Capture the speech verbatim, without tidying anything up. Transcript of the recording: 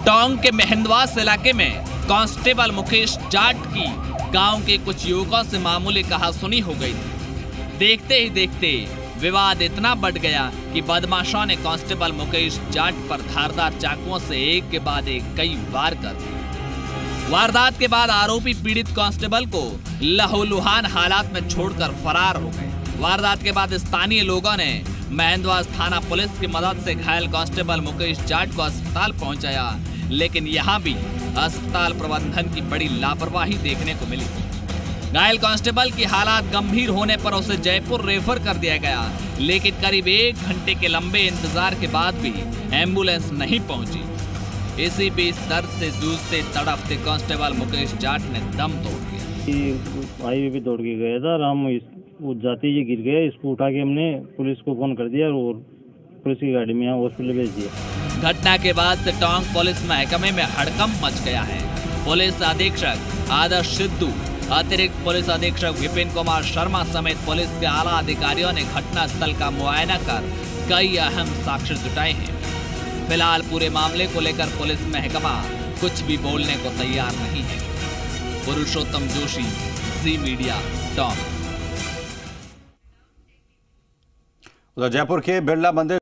टोंक के मेहंदवास इलाके में कांस्टेबल मुकेश जाट की गांव के कुछ युवकों से मामूली कहासुनी हो गई थी। देखते ही देखते विवाद इतना बढ़ गया कि बदमाशों ने कांस्टेबल मुकेश जाट पर धारदार चाकुओं से एक के बाद एक कई वार कर दिए। वारदात के बाद आरोपी पीड़ित कांस्टेबल को लहूलुहान हालात में छोड़कर फरार हो गए। वारदात के बाद स्थानीय लोगों ने मेहंदवास थाना पुलिस की मदद से घायल कांस्टेबल मुकेश जाट को अस्पताल पहुंचाया, लेकिन यहां भी अस्पताल प्रबंधन की बड़ी लापरवाही देखने को मिली। घायल कांस्टेबल की हालात गंभीर होने पर उसे जयपुर रेफर कर दिया गया, लेकिन करीब एक घंटे के लंबे इंतजार के बाद भी एम्बुलेंस नहीं पहुंची। इसी बीच दर्द से जूझते तड़पते कांस्टेबल मुकेश जाट ने दम तोड़ दिया। हाईवे पे दौड़ के गया था, राम वो जाते ही गिर गया। इसको उठा के हमने पुलिस को फोन कर दिया और पुलिस की गाड़ी में यहाँ हॉस्पिटल भेज दिया। घटना के बाद से टोंक पुलिस महकमे में हड़कंप मच गया है। पुलिस अधीक्षक आदर्श सिद्धू, अतिरिक्त पुलिस अधीक्षक विपिन कुमार शर्मा समेत पुलिस के आला अधिकारियों ने घटना स्थल का मुआयना कर कई अहम साक्ष्य जुटाए हैं। फिलहाल पूरे मामले को लेकर पुलिस महकमा कुछ भी बोलने को तैयार नहीं है। पुरुषोत्तम जोशी, जी मीडिया, टोंक। जयपुर के बिरला मंदिर